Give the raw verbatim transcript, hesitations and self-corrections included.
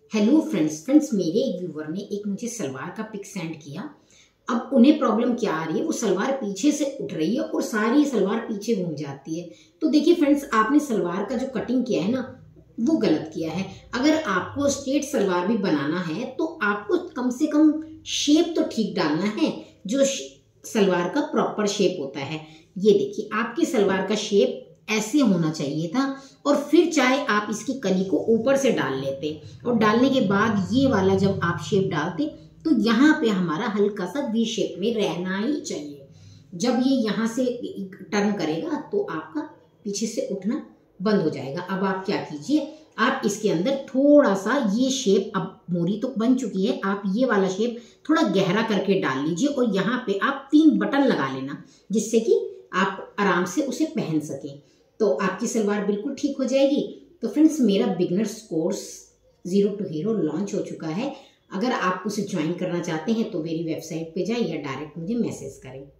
Hello friends friends मेरे एक viewer ने एक मुझे सलवार का पिक सेंड किया। अब उन्हें प्रॉब्लम क्या आ रही है, वो सलवार पीछे से उठ रही है और सारी सलवार पीछे घूम जाती है। तो देखिए फ्रेंड्स, आपने सलवार का जो कटिंग किया है ना, वो गलत किया है। अगर आपको स्ट्रेट सलवार भी बनाना है तो आपको कम से कम शेप तो ठीक डालना है, जो सलवार का प्रॉपर शेप होता है। ये देखिए, आपकी सलवार का शेप ऐसे होना चाहिए था, और फिर चाहे आप इसकी कली को ऊपर से डाल लेते और डालने के बाद ये वाला जब आप शेप डालते तो यहाँ पे हमारा हल्का सा वी शेप में रहना ही चाहिए। जब ये यहाँ से टर्न करेगा तो आपका पीछे से उठना बंद हो जाएगा। अब आप क्या कीजिए, आप इसके अंदर थोड़ा सा ये शेप, अब मोरी तो बन चुकी है, आप ये वाला शेप थोड़ा गहरा करके डाल लीजिए और यहाँ पे आप तीन बटन लगा लेना, जिससे कि आप आराम से उसे पहन सकें, तो आपकी सलवार बिल्कुल ठीक हो जाएगी। तो फ्रेंड्स, मेरा beginners course zero to hero launch हो चुका है। अगर आप उसे ज्वाइन करना चाहते हैं तो मेरी वेबसाइट पे जाएं या डायरेक्ट मुझे मैसेज करें।